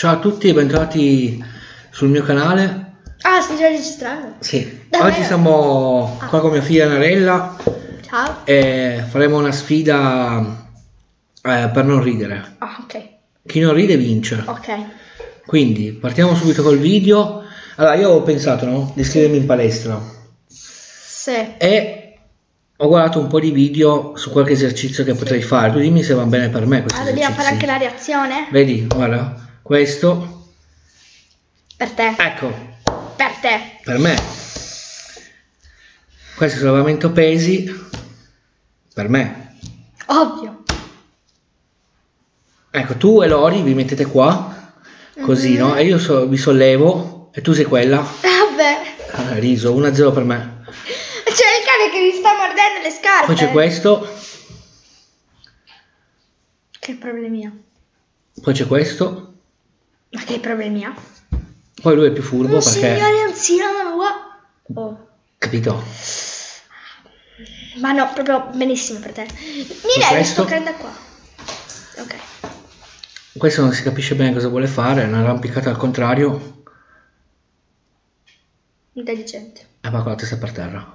Ciao a tutti e bentornati sul mio canale. Ah, stai già registrando? Sì. Davvero? Oggi siamo qua con mia figlia Narella Ciao. e faremo una sfida per non ridere. Ah, ok. Chi non ride vince. Ok. Quindi partiamo subito col video. Allora, io ho pensato, no, di iscrivermi in palestra Sì. e ho guardato un po' di video su qualche esercizio che potrei fare. Tu dimmi se va bene per me questi Dobbiamo fare esercizi. anche la reazione? Vedi, guarda, questo. Per te. Ecco. Per te. Per me. Questo è sollevamento pesi. Per me. Ovvio. Ecco, tu e Lori vi mettete qua, così, no? E io vi sollevo e tu sei quella. Vabbè. Riso, 1-0 per me. C'è il cane che mi sta mordendo le scarpe. Poi c'è questo. Che problemi ha? Poi c'è questo. Ma che problemi ha? Poi lui è più furbo Un perché... signore anziano. Oh. Capito? Ma no, proprio benissimo per te. Mirella, questo? sto prendendo qua. Ok. Questo non si capisce bene cosa vuole fare, è un'arrampicata al contrario. Intelligente. E va con la testa per terra.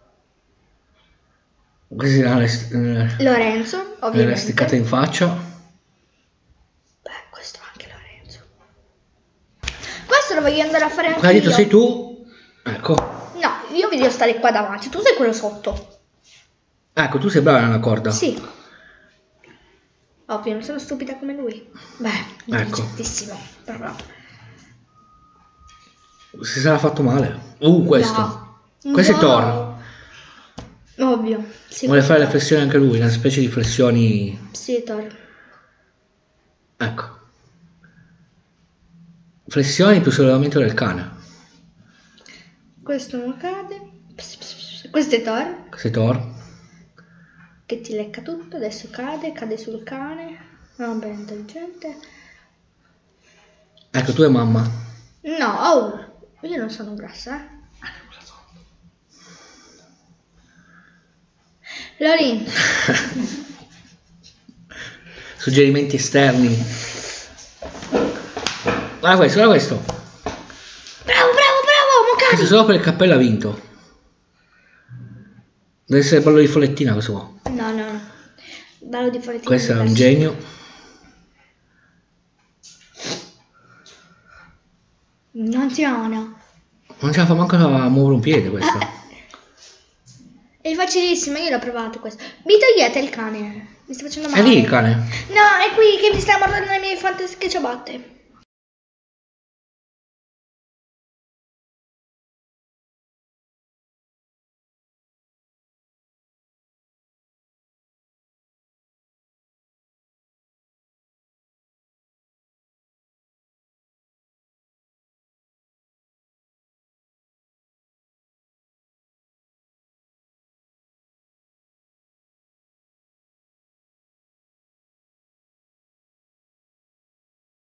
Questa è Lorenzo, ovviamente. sticcata in faccia. Beh, questo anche Lorenzo. Questo lo voglio andare a fare anche Qua dietro io. sei tu. Ecco. No, io voglio stare qua davanti, tu sei quello sotto. Ecco, tu sei brava nella corda. Sì. Ovvio, non sono stupida come lui. Beh, intelligentissimo. Però. Si sarà fatto male. Questo. No. Questo No. è Thor. Ovvio. Sì, Vuole fare le Thor. flessioni anche lui, una specie di flessioni. Sì, Thor. Ecco. Flessioni più sollevamento del cane. Questo non cade. Questo è Thor. Questo è Thor. Che ti lecca tutto, adesso cade sul cane. Vabbè, intelligente. Ecco, tu e mamma. No, oh, io non sono grassa, eh. Lori. Suggerimenti esterni. Guarda questo, guarda questo. Bravo, mo Questo cadi. solo per il cappello ha vinto. Deve essere ballo di follettina questo qua. No. Ballo di follettino. Questo è un genio. Non ti amo. Non ce la fa manco a muovere un piede questa. È facilissimo, io l'ho provato questo. Mi togliete il cane. Mi sta facendo male. È lì il cane. No, è qui che mi sta mordendo le mie fantastiche ciabatte.